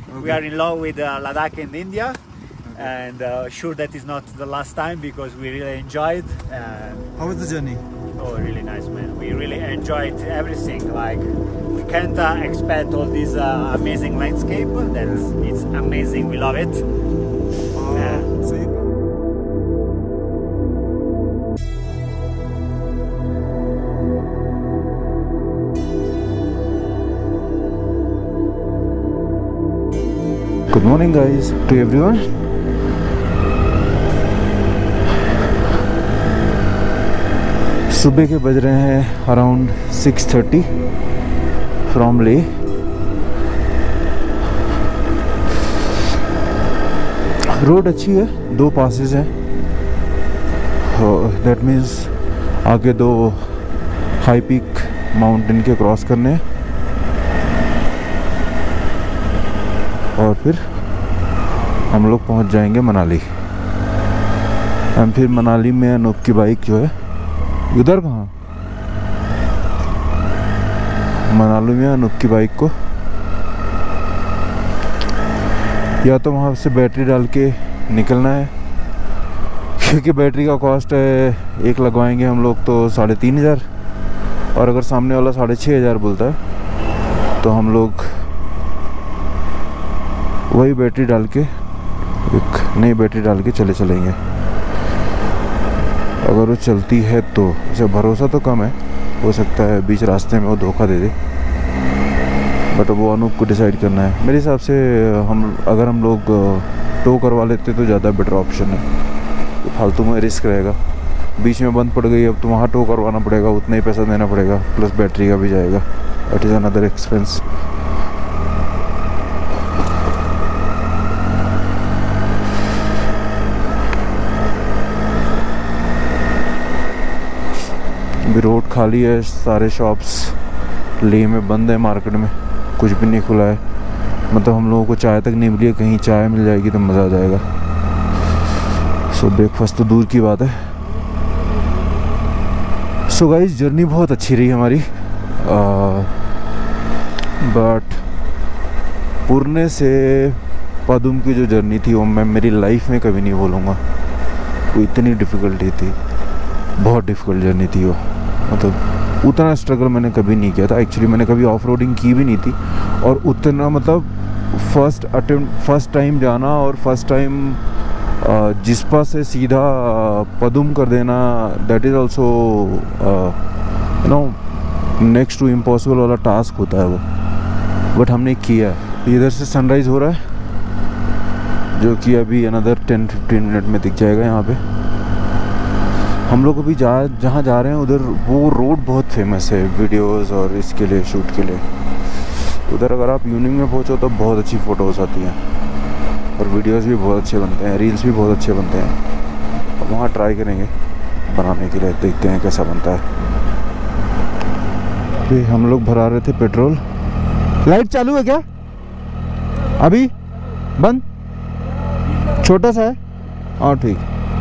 We are in love with Ladakh in India, and sure that is not the last time because we really enjoyed. How was the journey? Oh, really nice, man. We really enjoyed everything. Like we can't expect all this amazing landscape. It's amazing. We love it. So you... Good morning guys to everyone. सुबह के बज रहे हैं around 6:30 from ले। Road अच्छी है, 2 passes हैं, that means आगे 2 हाई पीक माउंटेन के क्रॉस करने हैं और फिर हम लोग पहुंच जाएंगे मनाली। हम फिर मनाली में अनूप की बाइक जो है, उधर कहाँ, मनाली में अनूप की बाइक को या तो वहाँ से बैटरी डाल के निकलना है, क्योंकि बैटरी का कॉस्ट है, एक लगवाएंगे हम लोग तो 3500, और अगर सामने वाला 6500 बोलता है तो हम लोग वही बैटरी डाल के, एक नई बैटरी डाल के चलेंगे। अगर वो चलती है तो उसे भरोसा तो कम है, हो सकता है बीच रास्ते में वो धोखा दे दे, बट वो अनूप को डिसाइड करना है। मेरे हिसाब से अगर हम लोग टो करवा लेते तो ज़्यादा बेटर ऑप्शन है, तो फालतू में रिस्क रहेगा। बीच में बंद पड़ गई अब तो वहाँ टो करवाना पड़ेगा, उतना ही पैसा देना पड़ेगा, प्लस बैटरी का भी जाएगा, दैट इज़ अनदर एक्सपेंस। अभी रोड खाली है, सारे शॉप्स लेह में बंद है, मार्केट में कुछ भी नहीं खुला है। मतलब हम लोगों को चाय तक नहीं मिली है, कहीं चाय मिल जाएगी तो मज़ा आ जाएगा। सो ब्रेकफास्ट तो दूर की बात है। सो गाइस, जर्नी बहुत अच्छी रही हमारी, बट पुरने से पदुम की जो जर्नी थी वो मैं मेरी लाइफ में कभी नहीं भूलूँगा। वो इतनी डिफ़िकल्टी थी, बहुत डिफ़िकल्ट जर्नी थी वो। मतलब उतना स्ट्रगल मैंने कभी नहीं किया था। एक्चुअली मैंने कभी ऑफ रोडिंग की भी नहीं थी, और उतना मतलब फर्स्ट टाइम जाना और फर्स्ट टाइम जिस्पा से सीधा पदुम कर देना, that is also you know next to impossible वाला टास्क होता है वो, बट हमने किया। इधर से सनराइज़ हो रहा है जो कि अभी अनदर 10-15 मिनट में दिख जाएगा। यहाँ पे हम लोग अभी जहाँ जा रहे हैं उधर वो रोड बहुत फेमस है वीडियोस और इसके लिए, शूट के लिए। उधर अगर आप इवनिंग में पहुँचो तो बहुत अच्छी फ़ोटोज़ आती हैं और वीडियोस भी बहुत अच्छे बनते हैं, रील्स भी बहुत अच्छे बनते हैं। अब वहाँ ट्राई करेंगे बनाने के लिए, देखते हैं कैसा बनता है। अभी हम लोग भरा रहे थे पेट्रोल। लाइट चालू है क्या अभी? बंद, छोटा सा है, हाँ ठीक।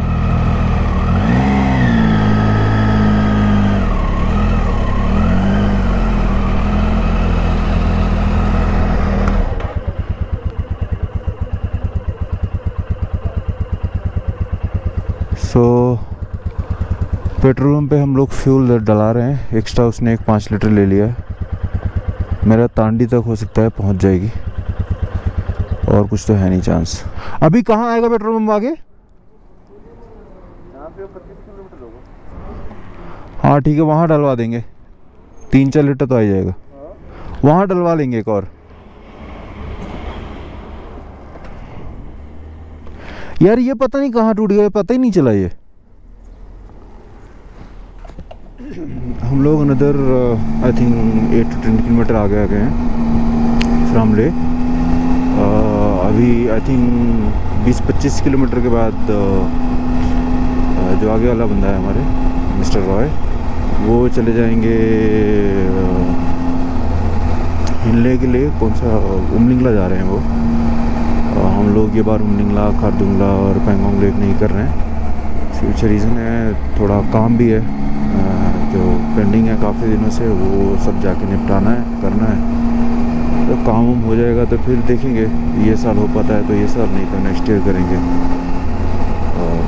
तो पेट्रोल पंप पे हम लोग फ्यूल डला रहे हैं एक्स्ट्रा, उसने एक 5 लीटर ले लिया है। मेरा तांडी तक हो सकता है पहुंच जाएगी, और कुछ तो है नहीं चांस। अभी कहाँ आएगा पेट्रोल पंप आगे? यहाँ पे 25 किलोमीटर होगा। हाँ ठीक है, वहाँ डलवा देंगे, 3-4 लीटर तो आ जाएगा। वहाँ डलवा लेंगे एक और। यार ये पता नहीं कहाँ टूट गया, पता ही नहीं चला। ये हम लोग अनदर आई थिंक 8-10 किलोमीटर आगे आ गए हैं फ्रॉम ले। अभी आई थिंक 20-25 किलोमीटर के बाद जो आगे वाला बंदा है हमारे मिस्टर रॉय, वो चले जाएंगे हिलने के लिए। कौन सा, उमलिंगला जा रहे हैं वो। हम लोग ये बार उमलिंगला, खारदुंगला और पैंगोंग लेक नहीं कर रहे हैं। फ्यूचर रीज़न है, थोड़ा काम भी है जो पेंडिंग है काफ़ी दिनों से, वो सब जाके निपटाना है, करना है। जब काम हो जाएगा तो फिर देखेंगे, ये साल हो पाता है तो ये साल, नहीं तो नेक्स्ट ईयर करेंगे। और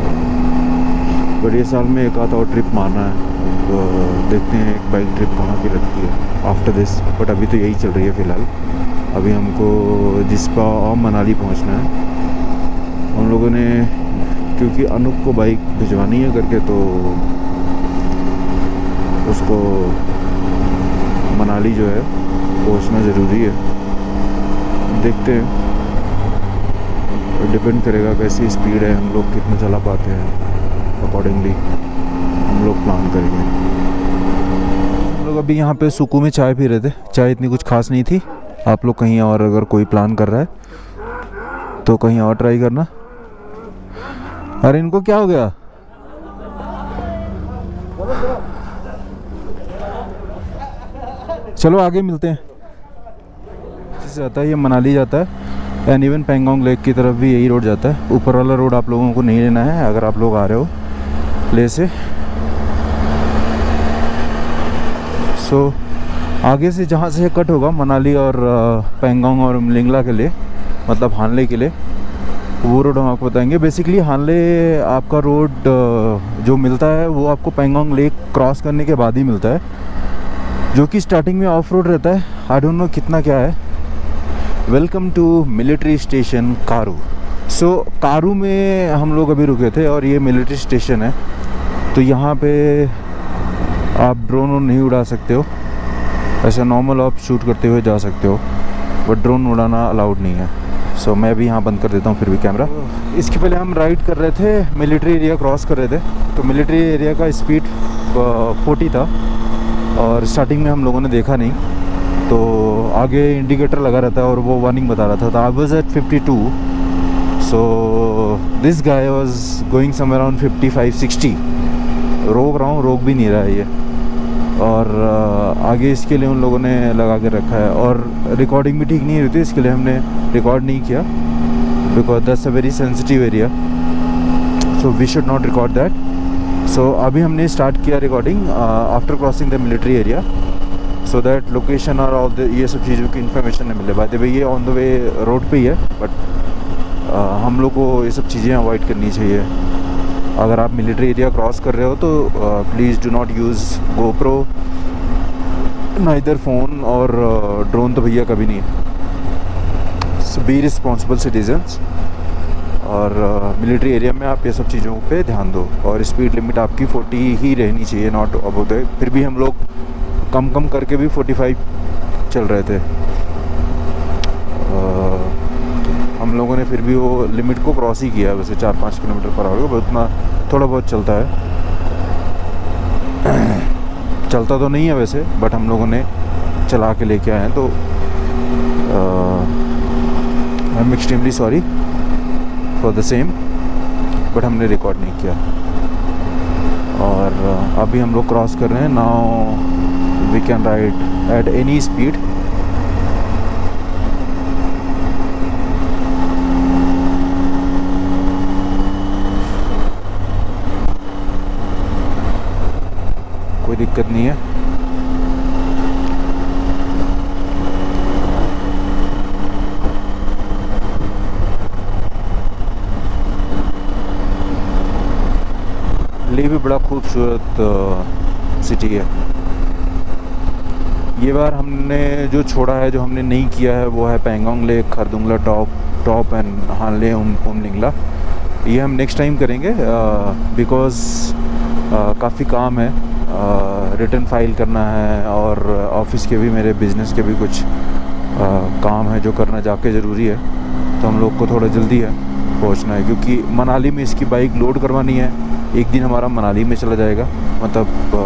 बट ये साल में एक आधा और ट्रिप मारना है, तो देखते हैं एक बाइक ट्रिप कहाँ की लगती है आफ्टर दिस। बट अभी तो यही चल रही है फ़िलहाल। अभी हमको जिस्पा और मनाली पहुंचना है। हम लोगों ने क्योंकि अनूप को बाइक भिजवानी है करके, तो उसको मनाली जो है पहुंचना ज़रूरी है। देखते हैं, डिपेंड करेगा कैसी स्पीड है, हम लोग कितना चला पाते हैं, अकॉर्डिंगली हम लोग प्लान करेंगे। हम लोग अभी यहाँ पे सुकू में चाय पी रहे थे। चाय इतनी कुछ खास नहीं थी। आप लोग कहीं और अगर कोई प्लान कर रहा है तो कहीं और ट्राई करना। अरे इनको क्या हो गया? चलो आगे मिलते हैं। जैसे जाता है ये मनाली जाता है, एंड इवन पेंगोंग लेक की तरफ भी यही रोड जाता है। ऊपर वाला रोड आप लोगों को नहीं लेना है अगर आप लोग आ रहे हो ले से। सो आगे से जहाँ से कट होगा मनाली और पेंगोंग और उमलिंगला के लिए, मतलब हानले के लिए, वो रोड हम आपको बताएंगे। बेसिकली हानले आपका रोड जो मिलता है वो आपको पेंगोंग लेक क्रॉस करने के बाद ही मिलता है, जो कि स्टार्टिंग में ऑफ रोड रहता है। आई डोंट नो कितना क्या है। Welcome to military station Karu. So Karu में हम लोग अभी रुके थे और ये मिलिट्री स्टेशन है। तो यहाँ पे आप ड्रोन नहीं उड़ा सकते हो, ऐसा नॉर्मल आप शूट करते हुए जा सकते हो, बट ड्रोन उड़ाना अलाउड नहीं है। सो मैं भी यहाँ बंद कर देता हूँ फिर भी कैमरा। इसके पहले हम राइड कर रहे थे, मिलिट्री एरिया क्रॉस कर रहे थे। तो मिलिट्री एरिया का स्पीड 40 था और स्टार्टिंग में हम लोगों ने देखा नहीं, तो आगे इंडिकेटर लगा रहता है और वो वार्निंग बता रहा था। तो I was at 52, so this guy was going somewhere around 55-60। रोक रहा हूँ, रोक भी नहीं रहा है ये। और आगे इसके लिए उन लोगों ने लगा के रखा है, और रिकॉर्डिंग भी ठीक नहीं रहती, इसके लिए हमने रिकॉर्ड नहीं किया, because that's a very sensitive area, so we should not record that. So अभी हमने स्टार्ट किया recording after crossing the military area, so that location और ऑल ये सब चीज़ों की इन्फॉर्मेशन नहीं मिले। बाय द वे ये ऑन द वे रोड पे ही है, बट हम लोग को ये सब चीज़ें अवॉइड करनी चाहिए। अगर आप मिलिट्री एरिया क्रॉस कर रहे हो तो please do not use GoPro, neither phone और ड्रोन तो भैया कभी नहीं है। So be responsible citizens. और मिलिट्री एरिया में आप ये सब चीज़ों पे ध्यान दो, और स्पीड लिमिट आपकी 40 ही रहनी चाहिए, नॉट अबव दैट। फिर भी हम लोग कम करके भी 45 चल रहे थे। हम लोगों ने फिर भी वो लिमिट को क्रॉस ही किया। वैसे 4-5 किलोमीटर पर आवर का उतना थोड़ा बहुत चलता है, चलता तो नहीं है वैसे, बट हम लोगों ने चला के लेके आए हैं। तो I am extremely sorry for the same, but हमने रिकॉर्ड नहीं किया। और अभी हम लोग क्रॉस कर रहे हैं। Now we can ride at any speed. कोई दिक्कत नहीं है। लेह भी बड़ा खूबसूरत सिटी है। ये बार हमने जो छोड़ा है, जो हमने नहीं किया है, वो है Pangong lake, Khardungla top and Hanle Umlingla. ये हम नेक्स्ट टाइम करेंगे, बिकॉज़ काफ़ी काम है, रिटर्न फाइल करना है, और ऑफिस के भी, मेरे बिज़नेस के भी कुछ काम है जो करना जाके ज़रूरी है। तो हम लोग को थोड़ा जल्दी है पहुंचना है, क्योंकि मनाली में इसकी बाइक लोड करवानी है। एक दिन हमारा मनाली में चला जाएगा, मतलब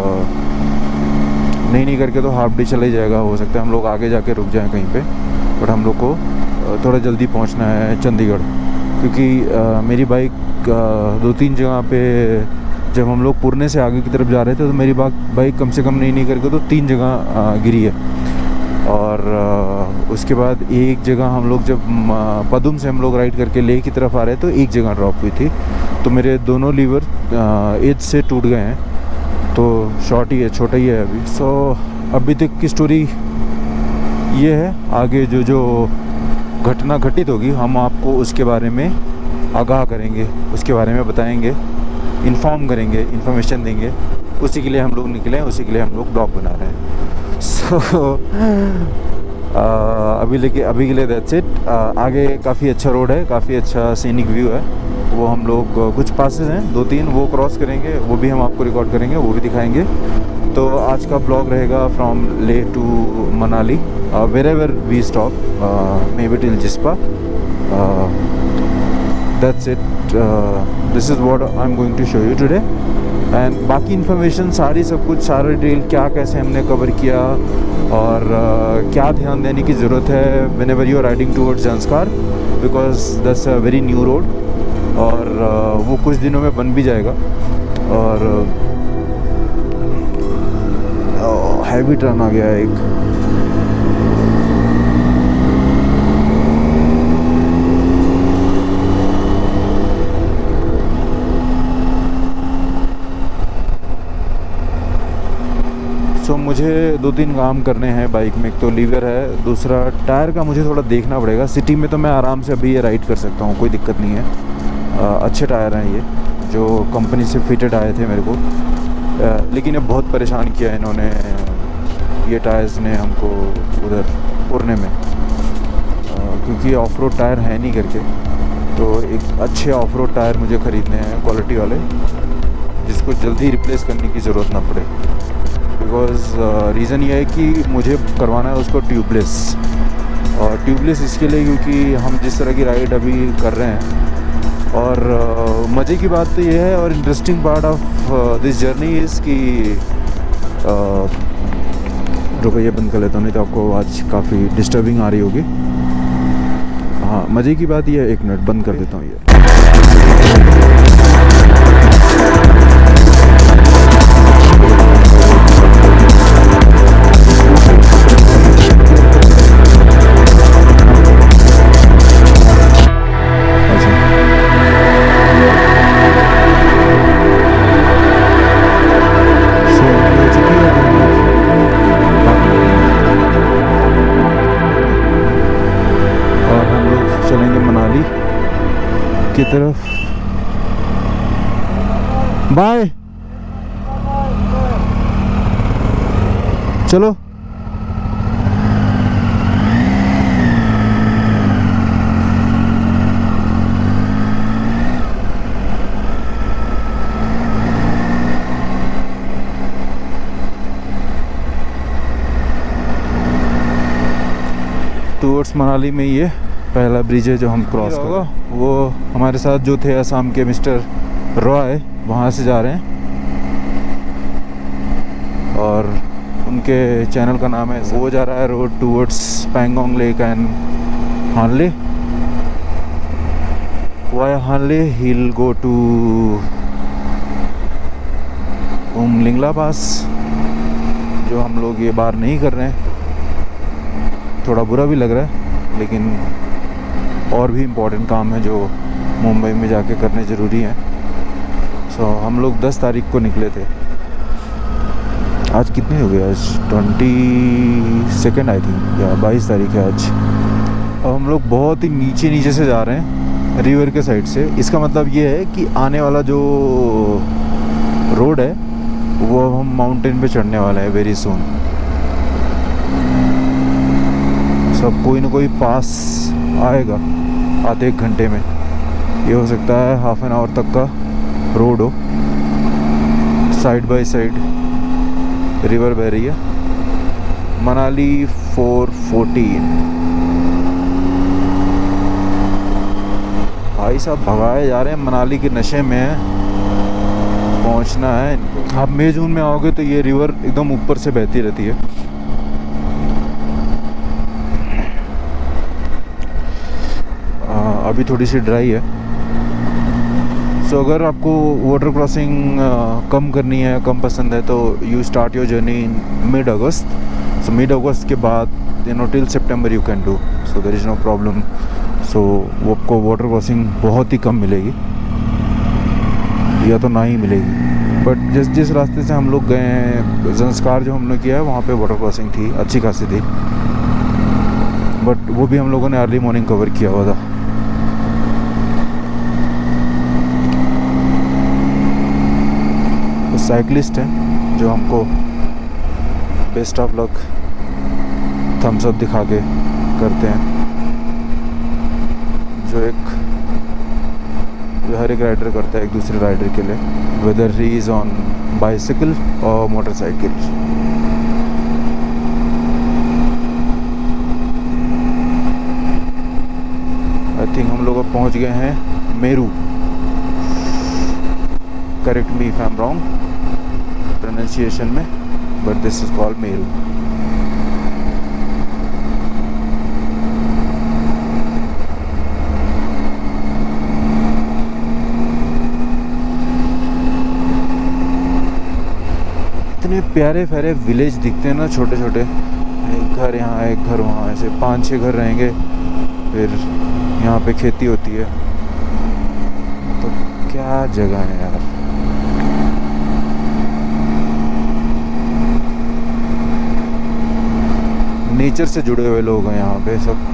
नहीं करके तो हाफ डे चला ही जाएगा। हो सकता है हम लोग आगे जाके रुक जाएं कहीं पे, बट हम लोग को थोड़ा जल्दी पहुंचना है चंडीगढ़, क्योंकि मेरी बाइक 2-3 जगह पे, जब हम लोग पुरने से आगे की तरफ जा रहे थे तो मेरी बाइक कम से कम नहीं करके तो 3 जगह गिरी है। और उसके बाद एक जगह हम लोग जब पदुम से हम लोग राइड करके लेह की तरफ आ रहे तो एक जगह ड्रॉप हुई थी, तो मेरे दोनों लीवर एज से टूट गए हैं। तो शॉर्ट ही है, छोटा ही है अभी। सो अभी तक की स्टोरी ये है आगे जो घटना घटित होगी, हम आपको उसके बारे में आगाह करेंगे, उसके बारे में बताएंगे, इन्फॉर्म करेंगे, इन्फॉर्मेशन देंगे। उसी के लिए हम लोग निकले हैं, उसी के लिए हम लोग ब्लॉग बना रहे हैं। सो अभी के लिए दैट्स इट। आगे काफ़ी अच्छा रोड है, काफ़ी अच्छा सीनिक व्यू है। वो हम लोग कुछ पासेस हैं 2-3, वो क्रॉस करेंगे, वो भी हम आपको रिकॉर्ड करेंगे, वो भी दिखाएंगे। तो आज का ब्लॉग रहेगा from Leh to Manali, wherever we stop, maybe till Jispa. That's it. This is what I'm going to show you today. And बाकी इन्फॉर्मेशन सारी सब कुछ, सारा डिटेल, क्या कैसे हमने कवर किया और क्या ध्यान देने की ज़रूरत है whenever you are riding towards Zanskar, because that's a very new road और वो कुछ दिनों में बन भी जाएगा। और हैवी टर्न आ गया है एक। सो मुझे 2-3 काम करने हैं बाइक में। एक तो लीवर है, दूसरा टायर का मुझे थोड़ा देखना पड़ेगा। सिटी में तो मैं आराम से अभी ये राइड कर सकता हूँ, कोई दिक्कत नहीं है। अच्छे टायर हैं ये, जो कंपनी से फिटेड आए थे मेरे को। लेकिन अब बहुत परेशान किया इन्होंने, ये टायर्स ने हमको उधर पुरने में, क्योंकि ऑफ रोड टायर है नहीं करके। तो एक अच्छे ऑफ रोड टायर मुझे ख़रीदने हैं, क्वालिटी वाले, जिसको जल्दी रिप्लेस करने की ज़रूरत ना पड़े। बिकॉज़ रीज़न ये है कि मुझे करवाना है उसको ट्यूबलेस। और ट्यूबलेस इसके लिए क्योंकि हम जिस तरह की राइड अभी कर रहे हैं, और मज़े की बात तो ये है और interesting part of this journey is कि रुको ये बंद कर लेता हूँ, नहीं तो आपको आज काफ़ी डिस्टर्बिंग आ रही होगी। हाँ, मज़े की बात ये है, 1 मिनट बंद कर देता हूँ ये। की तरफ बाय, चलो। टूवर्ड्स मनाली में ये पहला ब्रिज है जो हम क्रॉस करेंगे। वो हमारे साथ जो थे असम के मिस्टर रॉय, वहाँ से जा रहे हैं और उनके चैनल का नाम है, वो जा रहा है road towards Pangong lake and Hanle. Via Hanle he will go to Umlingla pass, जो हम लोग ये बार नहीं कर रहे हैं। थोड़ा बुरा भी लग रहा है, लेकिन और भी इम्पोर्टेंट काम है जो मुंबई में जाके करने ज़रूरी हैं। सो हम लोग 10 तारीख को निकले थे। आज कितनी हो गई? आज 22 आई थिंक, या 22 तारीख है आज। अब हम लोग बहुत ही नीचे से जा रहे हैं, रिवर के साइड से। इसका मतलब ये है कि आने वाला जो रोड है वो हम माउंटेन पे चढ़ने वाला है वेरी सून। सब कोई ना कोई पास आएगा आधे 1 घंटे में। ये हो सकता है हाफ एन आवर तक का रोड हो, साइड बाय साइड रिवर बह रही है। मनाली 414। भाई साहब भगाए जा रहे हैं, मनाली के नशे में पहुंचना है इनको। आप मई जून में आओगे तो ये रिवर एकदम ऊपर से बहती रहती है। अभी थोड़ी सी ड्राई है। सो अगर आपको वाटर क्रॉसिंग कम करनी है, कम पसंद है, तो you start your journey in mid August. So mid August के बाद टिल सितंबर you can do, so there is no problem. So वो आपको वाटर क्रॉसिंग बहुत ही कम मिलेगी या तो ना ही मिलेगी। बट जिस रास्ते से हम लोग गए हैं, ज़ंस्कार जो हमने किया है, वहाँ पे वाटर क्रॉसिंग थी, अच्छी खासी थी। बट वो भी हम लोगों ने अर्ली मॉर्निंग कवर किया हुआ था। तो साइकिलिस्ट हैं जो हमको best of luck thumbs up दिखा के करते हैं, जो हर एक राइडर करता है एक दूसरे राइडर के लिए, whether he is on bicycle और मोटरसाइकिल। आई थिंक हम लोग अब पहुंच गए हैं Meru. Correct me if I am wrong pronunciation में, but this is called Meru. इतने प्यारे प्यारे विलेज दिखते हैं ना, छोटे छोटे, एक घर यहाँ एक घर वहाँ, ऐसे 5-6 घर रहेंगे। फिर यहाँ पे खेती होती है। तो क्या जगह है यार। नेचर से जुड़े हुए लोग हैं यहाँ पे सब।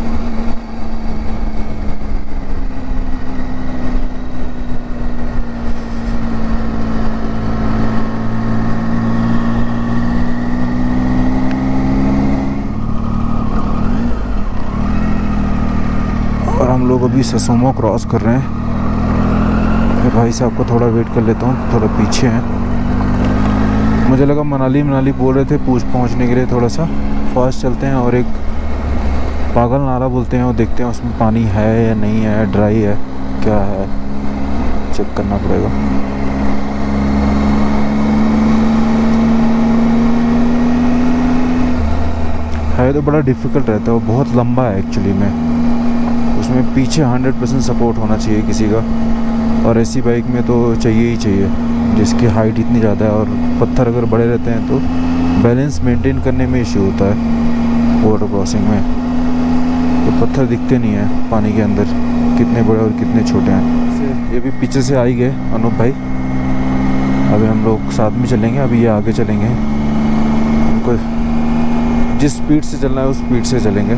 और हम लोग अभी ससोमा क्रॉस कर रहे हैं। मैं भाई साहब को थोड़ा वेट कर लेता हूँ, थोड़ा पीछे हैं। मुझे लगा मनाली बोल रहे थे पहुँचने के लिए, थोड़ा सा फास्ट चलते हैं। और एक पागल नाला बोलते हैं, वो देखते हैं उसमें पानी है या नहीं है, ड्राई है क्या है, चेक करना पड़ेगा। है तो बड़ा डिफ़िकल्ट रहता है, वो बहुत लंबा है एक्चुअली में। उसमें पीछे 100% सपोर्ट होना चाहिए किसी का, और ऐसी बाइक में तो चाहिए ही चाहिए जिसकी हाइट इतनी ज़्यादा है। और पत्थर अगर बड़े रहते हैं तो बैलेंस मेंटेन करने में इश्यू होता है वाटर क्रॉसिंग में। तो पत्थर दिखते नहीं हैं पानी के अंदर, कितने बड़े और कितने छोटे हैं। ये भी पीछे से आ ही गए अनूप भाई। अभी हम लोग साथ में चलेंगे, अभी ये आगे चलेंगे। उनको जिस स्पीड से चलना है उस स्पीड से चलेंगे।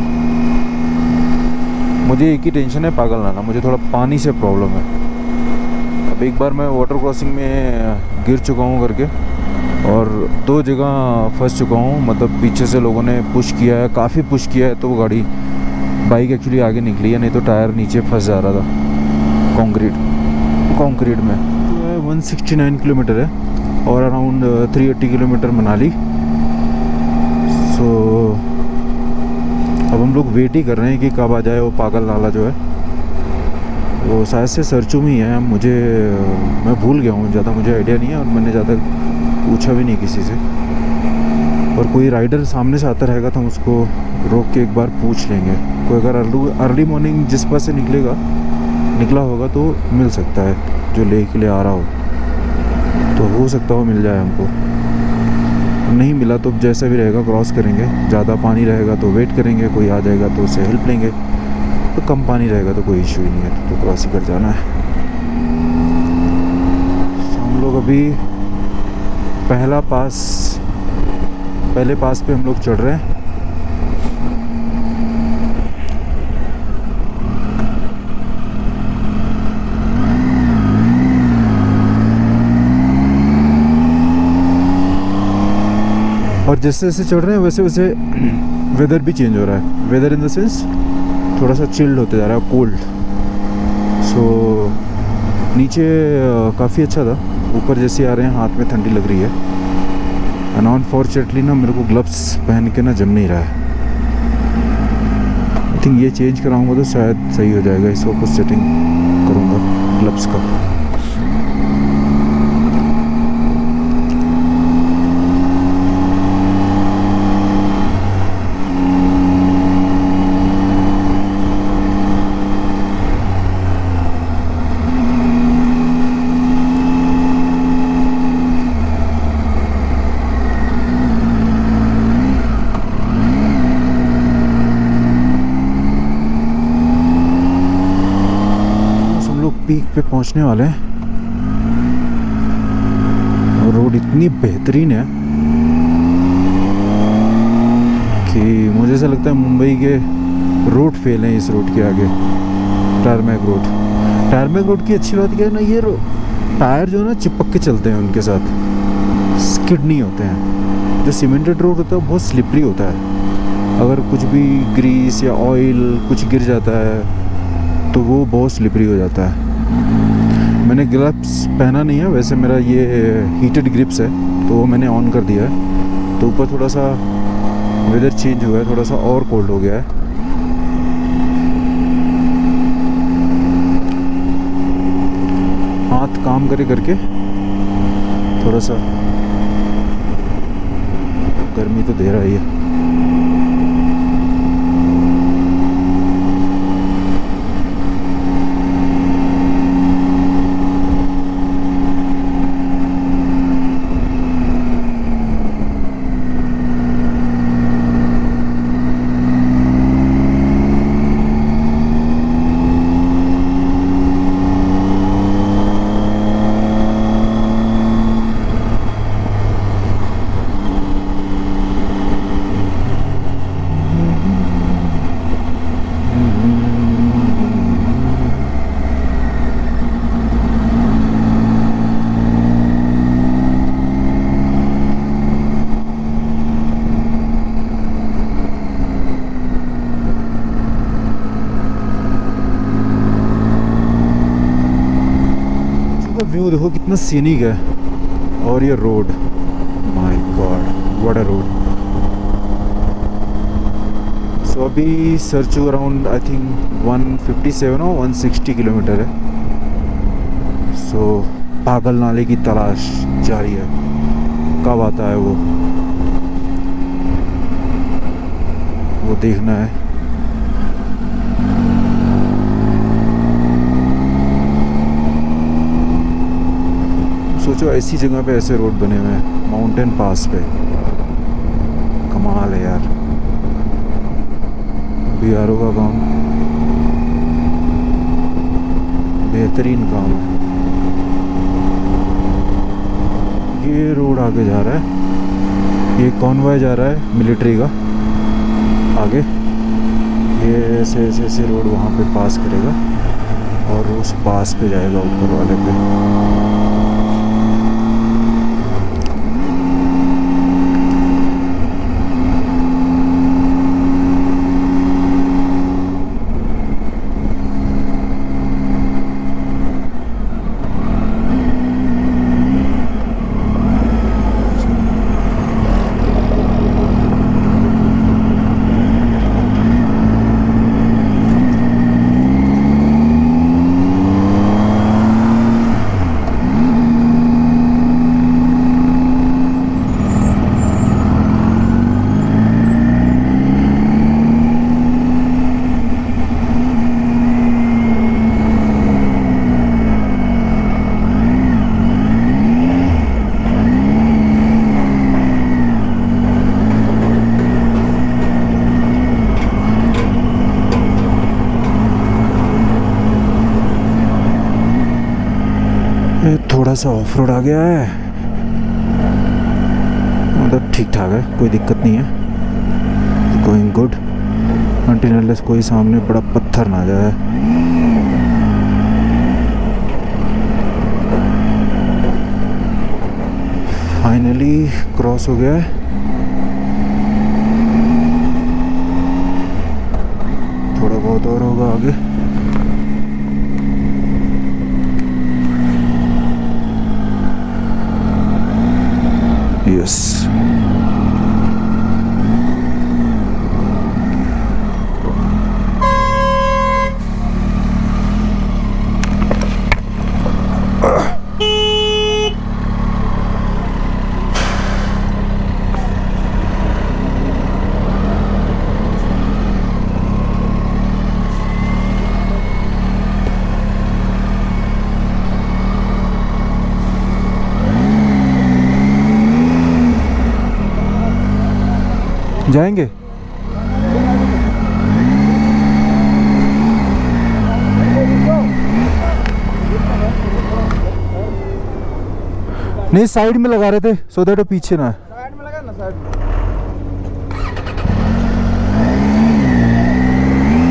मुझे एक ही टेंशन है, पागल नाला। मुझे थोड़ा पानी से प्रॉब्लम है। अब एक बार मैं वाटर क्रॉसिंग में गिर चुका हूँ करके, और 2 जगह फंस चुका हूँ। मतलब पीछे से लोगों ने पुश किया है, काफ़ी पुश किया है, तो वो बाइक एक्चुअली आगे निकली है, नहीं तो टायर नीचे फंस जा रहा था कंक्रीट में। तो 169 किलोमीटर है और अराउंड 380 किलोमीटर मनाली। सो अब हम लोग वेट ही कर रहे हैं कि कब आ जाए वो पागल नाला जो है। वो शायद से सरचू में ही है। मैं भूल गया हूँ, ज़्यादा मुझे आइडिया नहीं है, और मैंने ज़्यादा पूछा भी नहीं किसी से। और कोई राइडर सामने से आता रहेगा तो हम उसको रोक के एक बार पूछ लेंगे। कोई अगर अर्ली मॉर्निंग जिस पास से निकला होगा तो मिल सकता है, जो ले के लिए आ रहा हो तो हो सकता हो मिल जाए हमको। नहीं मिला तो जैसा भी रहेगा क्रॉस करेंगे। ज़्यादा पानी रहेगा तो वेट करेंगे, कोई आ जाएगा तो उससे हेल्प लेंगे। तो कम पानी रहेगा तो कोई इशू ही नहीं है, तो क्रॉस ही कर जाना है। तो हम लोग अभी पहले पास पे हम लोग चढ़ रहे हैं। और जैसे जैसे चढ़ रहे हैं वैसे वैसे वेदर भी चेंज हो रहा है। वेदर इन द सेंस थोड़ा सा चिल्ड होते जा रहा है, कोल्ड। सो नीचे काफ़ी अच्छा था, ऊपर जैसे आ रहे हैं हाथ में ठंडी लग रही है। एंड अनफॉर्चुनेटली ना मेरे को ग्लव्स पहन के ना जम नहीं रहा है। आई थिंक ये चेंज कराऊंगा तो शायद सही हो जाएगा। इसको कुछ सेटिंग करूँगा ग्लव्स का। पीक पे पहुंचने वाले हैं और रोड इतनी बेहतरीन है कि मुझे ऐसा लगता है मुंबई के रोड फेल है इस रोड के आगे, टारमैक रोड की अच्छी बात क्या है ना, ये टायर जो है ना चिपक के चलते हैं उनके साथ, स्किड नहीं होते हैं। जो सीमेंटेड रोड होता है बहुत स्लिपरी होता है, अगर कुछ भी ग्रीस या ऑयल कुछ गिर जाता है तो वो बहुत स्लिपरी हो जाता है। मैंने ग्लव्स पहना नहीं है, वैसे मेरा ये हीटेड ग्रिप्स है तो वो मैंने ऑन कर दिया है। तो ऊपर थोड़ा सा वेदर चेंज हुआ है, थोड़ा सा और कोल्ड हो गया है। हाथ काम करके थोड़ा सा गर्मी तो दे रहा ही है। व्यू देखो कितना सीनिक है, और ये road, my god what a road. So अभी सर्च अराउंड आई थिंक 157 और 160 किलोमीटर है। सो पागल नाले की तलाश जारी है, कब आता है वो देखना है। सोचो ऐसी जगह पे ऐसे रोड बने हुए हैं, माउंटेन पास पे, कमाल है यार। BRO का काम बेहतरीन काम है। ये रोड आगे जा रहा है, ये कॉन्वॉय जा रहा है मिलिट्री का आगे। ये ऐसे ऐसे ऐसे रोड वहाँ पे पास करेगा और उस पास पे जाएगा ऊपर वाले पे। थोड़ा सा ऑफ रोड आ गया है, मतलब ठीक ठाक है, कोई दिक्कत नहीं है, गोइंग गुड अनटिल अनलेस कोई सामने बड़ा पत्थर ना जाए। फाइनली क्रॉस हो गया है, थोड़ा बहुत और होगा आगे। यस जाएंगे। नहीं साइड में लगा रहे थे सो दैट पीछे ना है। साइड में लगा ना, साइड में।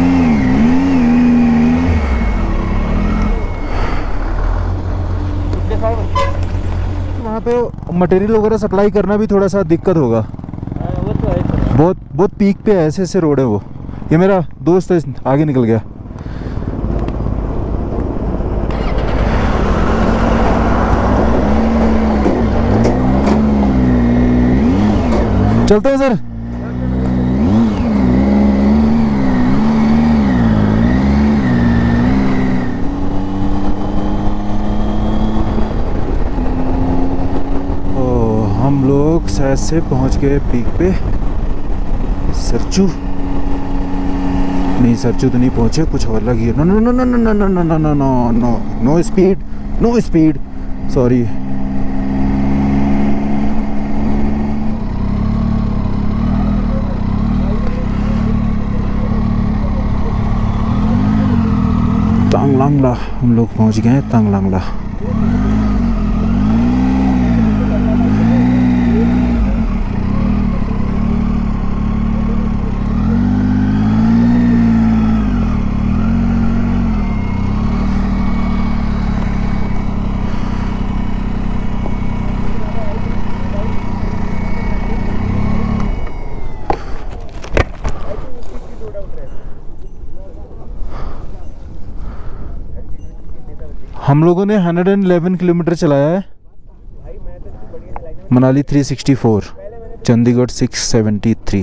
मटेरियल वगैरह सप्लाई करना भी थोड़ा सा दिक्कत होगा। वो तो है सर। बहुत बहुत पीक पे ऐसे ऐसे रोड है वो। ये मेरा दोस्त है, आगे निकल गया। चलते हैं सर। हम लोग शायद से पहुंच गए पीक पे। सरचू नहीं, सरचू तो नहीं पहुंचे, कुछ और अलग ही। No no no no no no no no no no no no no speed, no speed, sorry. Tanglangla हम लोग पहुंच गए हैं, तांगलांगला। हम लोगों ने 111 किलोमीटर चलाया है। मनाली 364, चंडीगढ़ 673।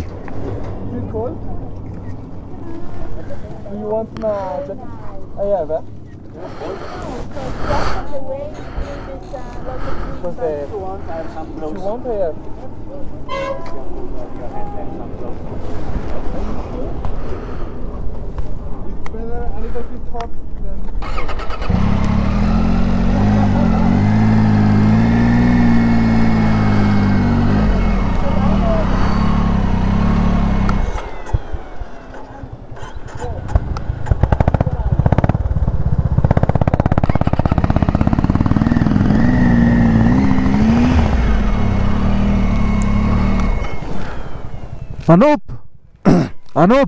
अनूप, अनूप,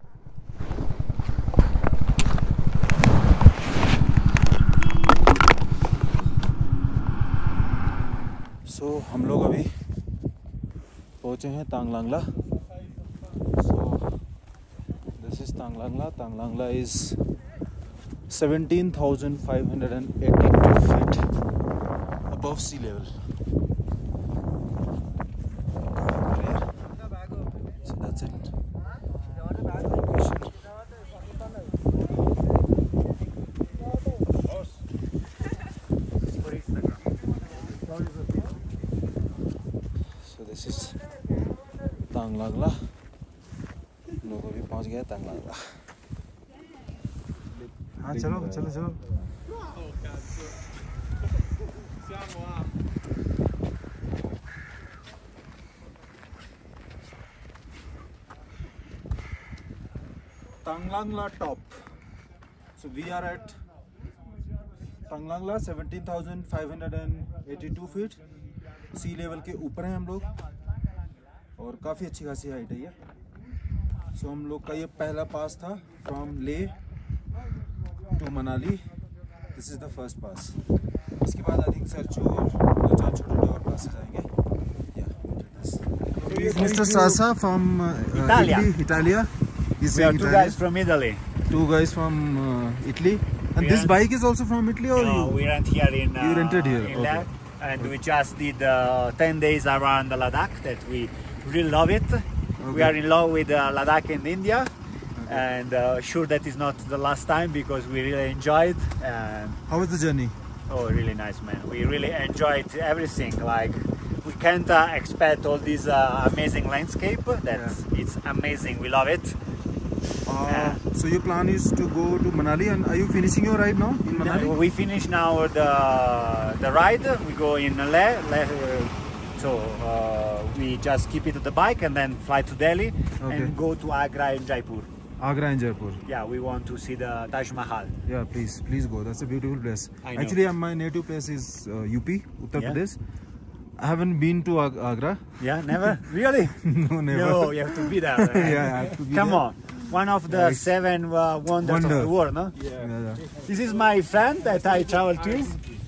हम लोग अभी पहुंचे हैं Tanglangla. This is Tanglangla. Tanglangla is 17,582 feet above sea level. So that's it. So this is Tanglangla. लोग अभी पहुंच गए तांगलांगला। हाँ चलो चलो चलो। Tanglangla top. So we are at Tanglangla 17,582 feet sea level के ऊपर हैं हम लोग और काफ़ी अच्छी खासी हाइट है ये। सो हम लोग का ये पहला पास था from Leh to Manali. This is the first pass. इसके बाद आई थिंक सरचू और दो चार छोटे और पासेस आएंगे। Mister Sasa from Italia. We are two guys from Italy. Two guys from Italy. And this bike is also from Italy, or no, we rent here in. You rented here. In Leh, and we just did 10 days around Ladakh. That we really love it. We are in love with Ladakh in India, and sure that is not the last time because we really enjoyed. How was the journey? Oh, really nice, man. We really enjoyed everything. Like we can't expect all this amazing landscape. It's amazing. We love it. So your plan is to go to Manali, and are you finishing your ride now in Manali? We finish now the ride. We go in Leh. So we just keep it to the bike and then fly to Delhi and go to Agra and Jaipur. Agra and Jaipur. Yeah, we want to see the Taj Mahal. Yeah, please go. That's a beautiful place. Actually, my native place is UP, Uttar Pradesh. I haven't been to Agra. Yeah, never? Really? No, never. No, you have to be there. Yeah, I have to be Come there. on. One of the 7 wonders of the world, no? Yeah. This is my friend that I travel to.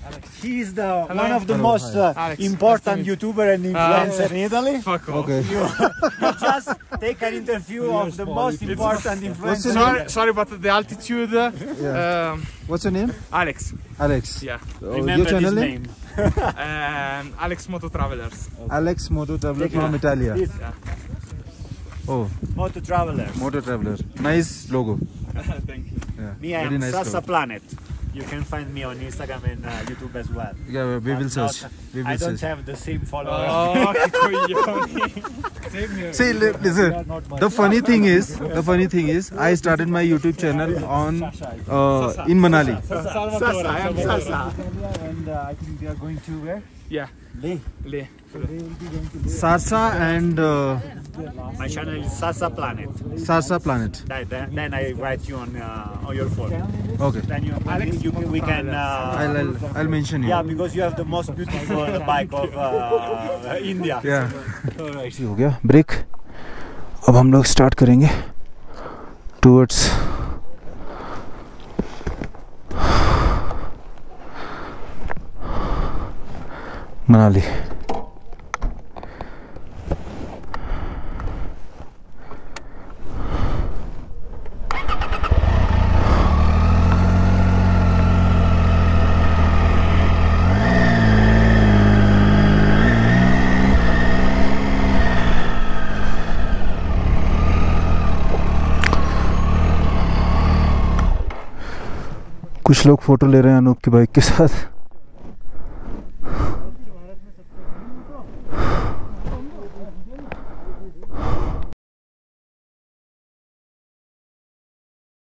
He is one of the most important YouTuber and influencer in Italy. Fuck off. Okay. You just take an interview of the most important influencer. Sorry about the altitude. What's your name? Alex. Alex. Yeah. Remember your channel this name? Alex Moto Travelers. Alex Moto Traveler from Italia. This Oh, Moto Traveler. Moto Traveler. Nice logo. Thank you. Yeah. Me, I Very am nice Sasa logo. Planet. You can find me on Instagram and YouTube as well. Yeah, we will But search. not- We I will don't search. have the same followers. Oh, che coglioni. Same here. See, listen. The funny thing is, I started my YouTube channel on in Manali. Sasa, I am Sasa. And I think they are going to where? Yeah. Leh. Leh. Sarsa and My channel is Sasa Planet. Sarsa Planet. Then I write you on your phone. Okay. Then we can. I'll mention you. Yeah, because you have the most beautiful bike of India. Yeah. हो गया break. अब हम लोग start करेंगे towards Manali. कुछ लोग photo ले रहे हैं अनूप की बाइक के साथ.